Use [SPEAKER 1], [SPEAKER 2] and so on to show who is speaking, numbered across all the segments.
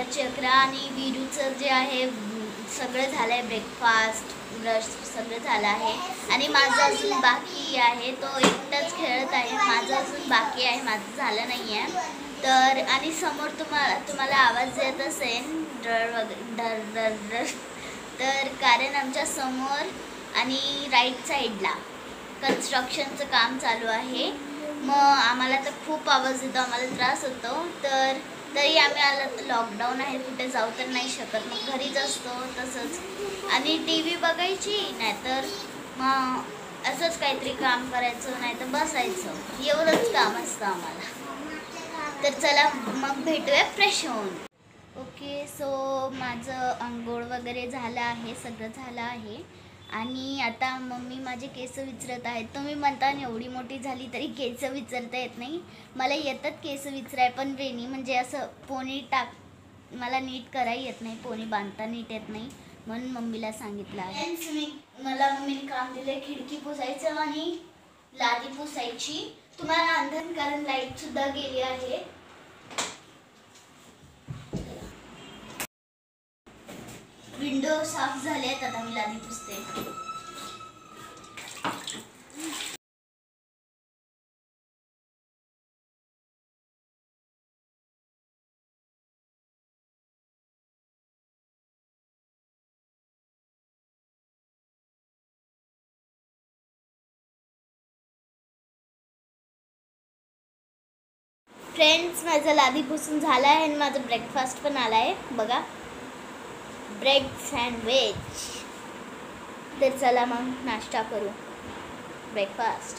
[SPEAKER 1] दुपारचे 11 आणि वीरूचं जे आहे सगळं झालं आहे, ब्रेकफास्ट ब्रश सगळं झालं आहे आणि माझं अजून बाकी आहे. तो एकटाच खेळत आहे, माझं अजून बाकी आहे, माझं झालं नाही आहे. तर आणि समोर तुम्हाला आवाज येत असेल डर वगैरे डर. तर कारण आमच्या समोर आणि राईट साईडला कन्स्ट्रक्शनचं काम चालू आहे. मग आम्हाला तर खूप आवाज येतो, आम्हाला त्रास होतो. तर तरी आम्ही लॉकडाऊन आहे, कुठे जाऊ तर नाही शकत, मग घरीच असतो तसंच. आणि टी व्ही बघायची, नाहीतर मग असंच काहीतरी काम करायचं, नाही तर बसायचं, एवढंच काम असतं आम्हाला. तर चला मग भेटूया फ्रेश होऊन. ओके, सो माझं अंघोळ वगैरे झालं आहे, सगळं झालं आहे. आणि आता मम्मी माझे केस विचारत आहेत. तुम्ही म्हणता एवढी मोठी झाली तरी केस विचारता येत नाही. मला येतात केस विचाराय, पण रेनी म्हणजे असं पोनी मला नीट करायला येत नाही, पोनी बांधता नीट येत नाही, म्हणून मम्मीला सांगितलं आहे. मला मम्मीने काम दिलं खिडकी पुसायचं आणि लादी पुसायची. तुम्हाला अंधन कारण लाईट सुद्धा गेली आहे. विंडो साफ झाले आहेत, आता मी लादी पुसते. फ्रेंड्स, माझं लादी पुसून झालं आहे आणि माझं ब्रेकफास्ट पण आला आहे बघा, ब्रेड सँडविच. तर चला मग नाश्ता करू, ब्रेकफास्ट.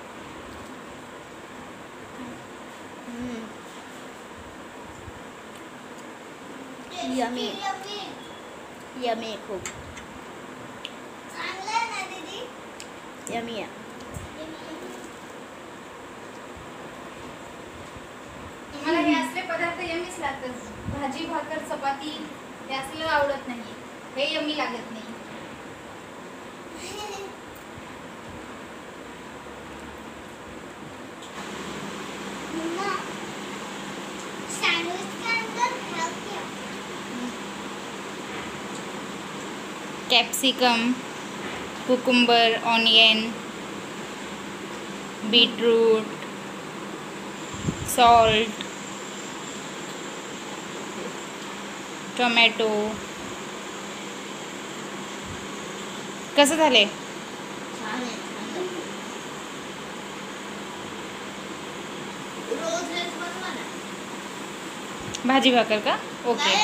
[SPEAKER 1] यमी यमी खूप यमी आहे.
[SPEAKER 2] मला हे असले पदार्थ यमीच लागतात. भाजी भाकर चपाती हे असलं आवडत नाही, हे यमी लागत नाही. Capsicum, cucumber, onion, beetroot, salt, tomato. कसं झाले? भाजी भाकर का? ओके,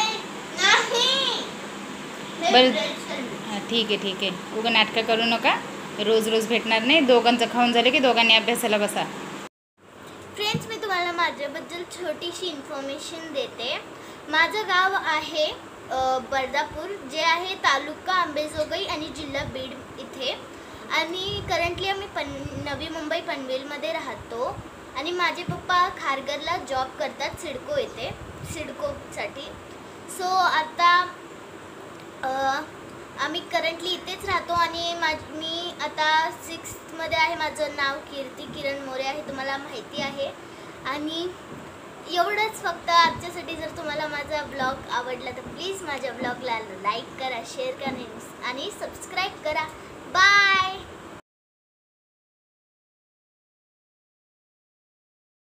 [SPEAKER 2] बरं, हां ठीक आहे. उगा नाटकं करू नका, रोज भेटणार नाही. दोघांचं खाऊन झालं की दोघांनी अभ्यासाला बसा.
[SPEAKER 1] फ्रेंड्स, मी तुम्हाला माझ्याबद्दल छोटीशी इन्फॉर्मेशन देते. माझं गाव आहे बर्दापूर, जे आहे तालुका अंबेजोगाई आणि जिल्हा बीड इथे. आणि करंटली आम्ही नवी मुंबई पनवेलमध्ये राहतो. आणि माझे पप्पा खारघरला जॉब करतात, सिडकोसाठी. सो आता आम्ही करंटली इथेच राहतो. आणि मी आता 6th आहे. माझं नाव कीर्ती किरण मोरे आहे, तुम्हाला माहिती आहे. आणि एवढंच फक्त आजच्यासाठी. जर तुम्हाला माझा ब्लॉग आवडला तर प्लीज माझ्या ब्लॉगला लाईक करा, शेअर करा आणि सबस्क्राईब करा. बाय.